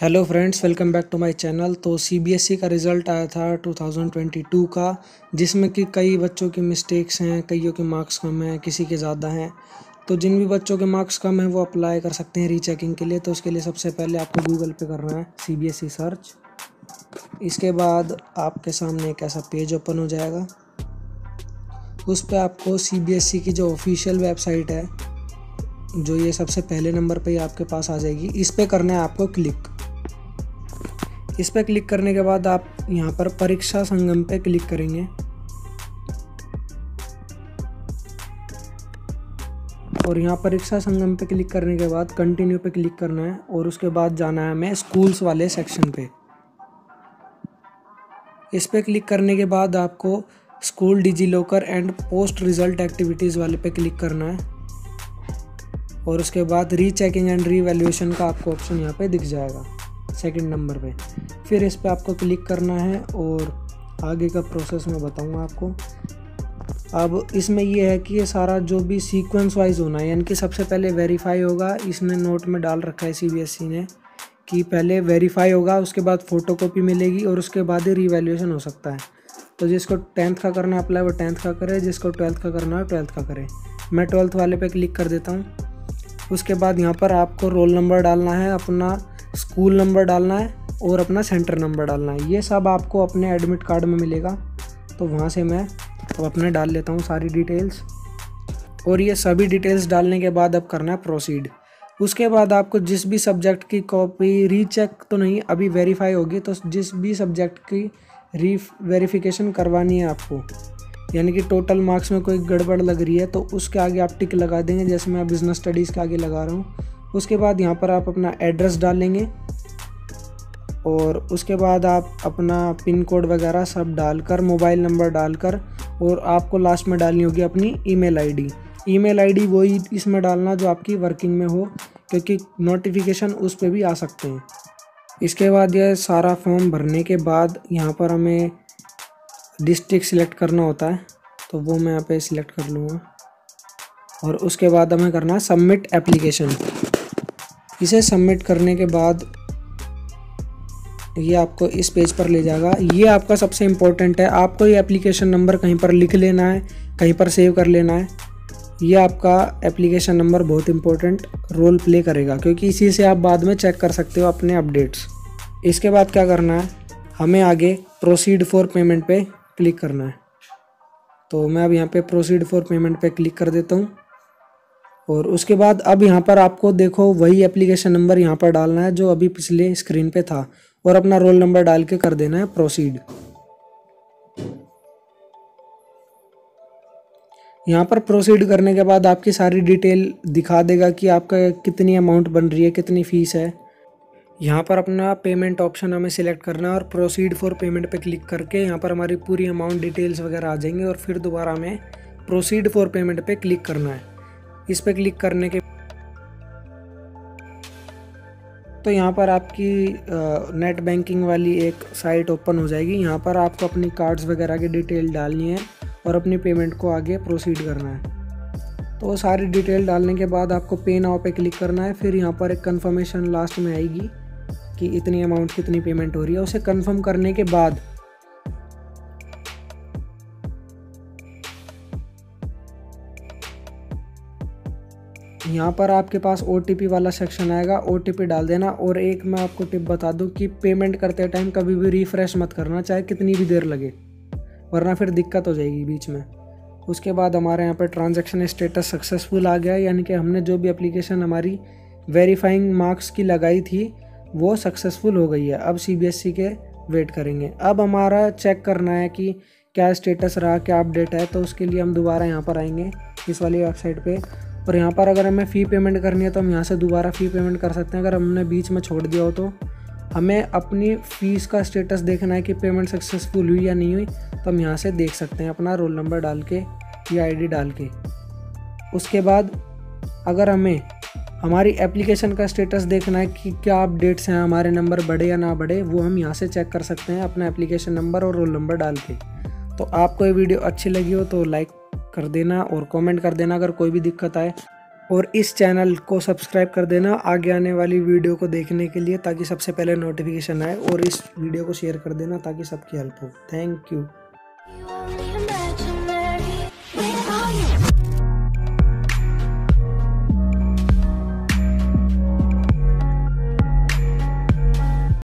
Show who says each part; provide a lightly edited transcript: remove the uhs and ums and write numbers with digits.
Speaker 1: Hello friends, welcome back to my channel. तो CBSE का result आया था 2022 का, जिसमें कि कई बच्चों की मिस्टेक्स हैं, कईयों के मार्क्स कम हैं, किसी के ज़्यादा हैं। तो जिन भी बच्चों के मार्क्स कम हैं वो अप्लाई कर सकते हैं रीचेकिंग के लिए। तो उसके लिए सबसे पहले आपको गूगल पे करना है सीबीएसई सर्च। इसके बाद आपके सामने एक ऐसा पेज ओपन हो जाएगा। उस पर आपको सीबीएसई की जो ऑफिशियल वेबसाइट है, जो ये सबसे पहले नंबर पे आपके पास आ जाएगी, इस पर करना है आपको क्लिक। इस पर क्लिक करने के बाद आप यहाँ पर परीक्षा संगम पे क्लिक करेंगे। और यहाँ परीक्षा संगम पे क्लिक करने के बाद कंटिन्यू पे क्लिक करना है और उसके बाद जाना है हमें स्कूल्स वाले सेक्शन पे। इस पे क्लिक करने के बाद आपको school DigiLocker and post result activities वाले पे क्लिक करना है। और उसके बाद रीचेकिंग एंड रीवैल्यूएशन का आपको ऑप्शन यहाँ पे दिख जाएगा सेकंड नंबर पे। फिर इस पे आपको क्लिक करना है और आगे का प्रोसेस मैं बताऊंगा आपको। अब इसमें ये है कि ये सारा जो भी सीक्वेंस वाइज होना है, यानी कि सबसे पहले वेरीफाई होगा। इसने नोट में डाल रखा है सीबीएसई ने कि पहले वेरीफाई होगा, उसके बाद फ़ोटोकॉपी मिलेगी और उसके बाद ही रीवैल्यूएशन हो सकता है। तो जिसको 10th का करना है अप्लाई वो 10th का करे, जिसको 12th का करना है 12th का करे। मैं 12th वाले पे क्लिक कर देता हूँ। उसके बाद यहाँ पर आपको रोल नंबर डालना है, अपना स्कूल नंबर डालना है और अपना सेंटर नंबर डालना है। ये सब आपको अपने एडमिट कार्ड में मिलेगा। तो वहाँ से मैं अब अपने डाल लेता हूँ सारी डिटेल्स। और ये सभी डिटेल्स डालने के बाद अब करना है प्रोसीड। उसके बाद आपको जिस भी सब्जेक्ट की कॉपी रीचेक तो नहीं, अभी वेरीफाई होगी, तो जिस भी सब्जेक्ट की वेरिफिकेशन करवानी है आपको, यानी कि टोटल मार्क्स में कोई गड़बड़ लग रही है तो उसके आगे आप टिक लगा देंगे, जैसे मैं बिज़नेस स्टडीज़ के आगे लगा रहा हूँ। उसके बाद यहाँ पर आप अपना एड्रेस डालेंगे और उसके बाद आप अपना पिन कोड वगैरह सब डालकर, मोबाइल नंबर डालकर, और आपको लास्ट में डालनी होगी अपनी ईमेल आईडी। ईमेल आईडी वही इसमें डालना जो आपकी वर्किंग में हो, क्योंकि नोटिफिकेशन उस पर भी आ सकते हैं। इसके बाद यह सारा फॉर्म भरने के बाद यहाँ पर हमें डिस्ट्रिक्ट सिलेक्ट करना होता है, तो वो मैं यहाँ पे सिलेक्ट कर लूँगा। और उसके बाद हमें करना है सबमिट एप्लीकेशन। इसे सबमिट करने के बाद ये आपको इस पेज पर ले जाएगा। ये आपका सबसे इम्पोर्टेंट है, आपको ये एप्लीकेशन नंबर कहीं पर लिख लेना है, कहीं पर सेव कर लेना है। ये आपका एप्लीकेशन नंबर बहुत इम्पोर्टेंट रोल प्ले करेगा, क्योंकि इसी से आप बाद में चेक कर सकते हो अपने अपडेट्स। इसके बाद क्या करना है, हमें आगे प्रोसीड फॉर पेमेंट पे क्लिक करना है। तो मैं अब यहाँ पे प्रोसीड फॉर पेमेंट पे क्लिक कर देता हूँ। और उसके बाद अब यहाँ पर आपको देखो वही एप्लीकेशन नंबर यहाँ पर डालना है जो अभी पिछले स्क्रीन पे था, और अपना रोल नंबर डाल के कर देना है प्रोसीड। यहाँ पर प्रोसीड करने के बाद आपकी सारी डिटेल दिखा देगा कि आपका कितनी अमाउंट बन रही है, कितनी फ़ीस है। यहाँ पर अपना पेमेंट ऑप्शन हमें सिलेक्ट करना है और प्रोसीड फॉर पेमेंट पे क्लिक करके यहाँ पर हमारी पूरी अमाउंट डिटेल्स वगैरह आ जाएंगे। और फिर दोबारा हमें प्रोसीड फॉर पेमेंट पे क्लिक करना है। इस पे क्लिक करने के तो यहाँ पर आपकी नेट बैंकिंग वाली एक साइट ओपन हो जाएगी। यहाँ पर आपको अपनी कार्ड्स वगैरह की डिटेल डालनी है और अपनी पेमेंट को आगे प्रोसीड करना है। तो सारी डिटेल डालने के बाद आपको पे नाउ पे क्लिक करना है। फिर यहाँ पर एक कंफर्मेशन लास्ट में आएगी कि इतनी अमाउंट कितनी पेमेंट हो रही है। उसे कंफर्म करने के बाद यहाँ पर आपके पास OTP वाला सेक्शन आएगा, OTP डाल देना। और एक मैं आपको टिप बता दूँ कि पेमेंट करते टाइम कभी भी रिफ़्रेश मत करना, चाहे कितनी भी देर लगे, वरना फिर दिक्कत हो जाएगी बीच में। उसके बाद हमारे यहाँ पर ट्रांजैक्शन स्टेटस सक्सेसफुल आ गया, यानी कि हमने जो भी एप्लीकेशन हमारी वेरीफाइंग मार्क्स की लगाई थी वो सक्सेसफुल हो गई है। अब सीबीएसई के वेट करेंगे। अब हमारा चेक करना है कि क्या स्टेटस रहा, क्या अपडेट है। तो उसके लिए हम दोबारा यहाँ पर आएंगे इस वाली वेबसाइट पे, और यहाँ पर अगर हमें फ़ी पेमेंट करनी है तो हम यहाँ से दोबारा फ़ी पेमेंट कर सकते हैं। अगर हमने बीच में छोड़ दिया हो तो हमें अपनी फ़ीस का स्टेटस देखना है कि पेमेंट सक्सेसफुल हुई या नहीं हुई, तो हम यहाँ से देख सकते हैं अपना रोल नंबर डाल के या ID डाल के। उसके बाद अगर हमें हमारी एप्लीकेशन का स्टेटस देखना है कि क्या अपडेट्स हैं, हमारे नंबर बढ़े या ना बढ़े, वो हम यहाँ से चेक कर सकते हैं अपना एप्लीकेशन नंबर और रोल नंबर डाल के। तो आपको ये वीडियो अच्छी लगी हो तो लाइक कर देना और कमेंट कर देना अगर कोई भी दिक्कत आए। और इस चैनल को सब्सक्राइब कर देना आगे आने वाली वीडियो को देखने के लिए, ताकि सबसे पहले नोटिफिकेशन आए, और इस वीडियो को शेयर कर देना ताकि सबकी हेल्प हो। Thank you.